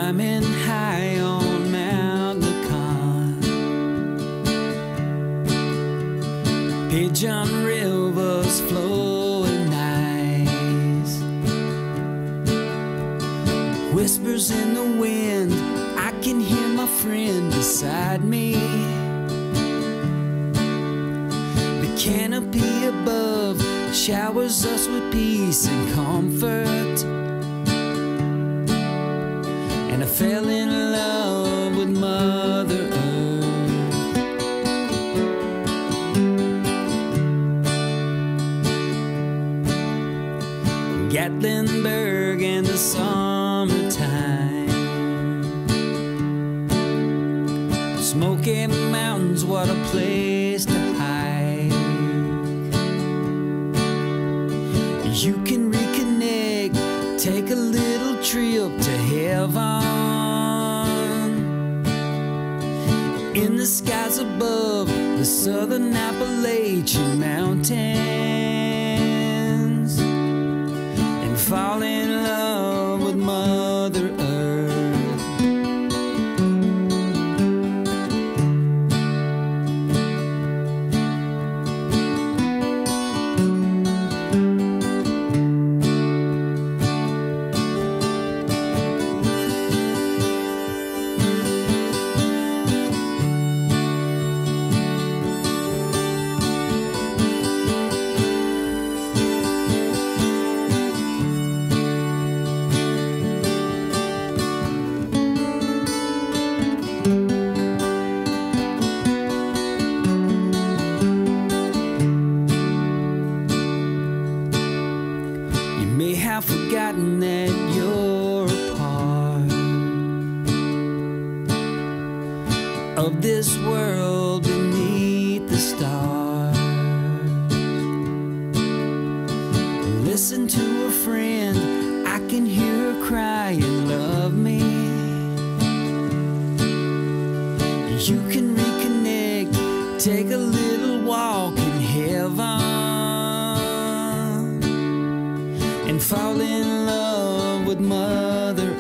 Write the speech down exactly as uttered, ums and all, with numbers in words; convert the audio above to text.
climbing high on Mount Lacan. Pigeon rivers flowing nice, whispers in the wind, I can hear my friend beside me. The canopy above showers us with peace and comfort, and I fell in love with Mother Earth. Gatlinburg in the summertime, Smoky Mountains, what a place to hike. You can reconnect, take a little trip to heaven. In the skies above the southern Appalachian Mountains, and fall in love with Mother Earth. May have forgotten that you're a part of this world beneath the stars. Listen to a friend, I can hear her crying, love me. You can reconnect, take a little walk in heaven, and fall in love with Mother